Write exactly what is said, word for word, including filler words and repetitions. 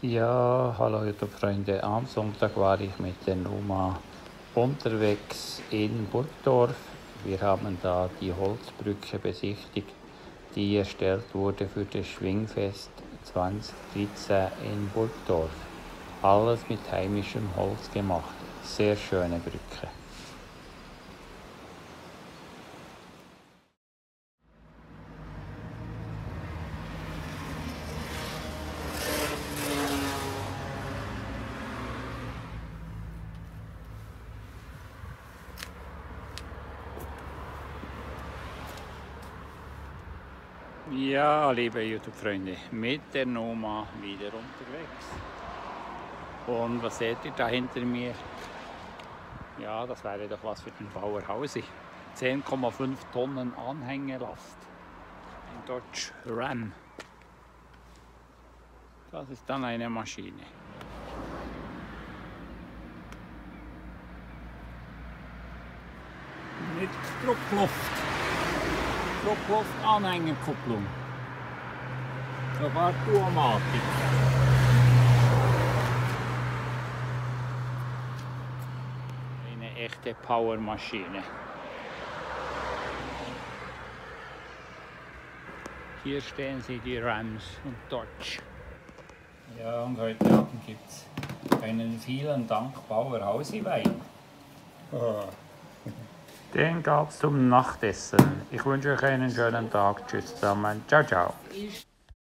Ja, hallo YouTube-Freunde. Am Sonntag war ich mit der Numa unterwegs in Burgdorf. Wir haben da die Holzbrücke besichtigt, die erstellt wurde für das Schwingfest zwanzig dreizehn in Burgdorf. Alles mit heimischem Holz gemacht. Sehr schöne Brücke. Ja, liebe YouTube-Freunde, mit der Numa wieder unterwegs. Und was seht ihr da hinter mir? Ja, das wäre doch was für den Bauer Hausi. zehn Komma fünf Tonnen Anhängelast. Ein Dodge Ram. Das ist dann eine Maschine. Mit Druckluft. Druckluft-Anhängerkupplung. Sogar Duomatik. Eine echte Powermaschine. Hier stehen sie, die Rams und Dodge. Ja, und heute Abend gibt es einen vielen Dank Bauer Hausi Wein. Oh. Den gab es zum Nachtessen. Ich wünsche euch einen schönen Tag. Tschüss zusammen. Ciao, ciao.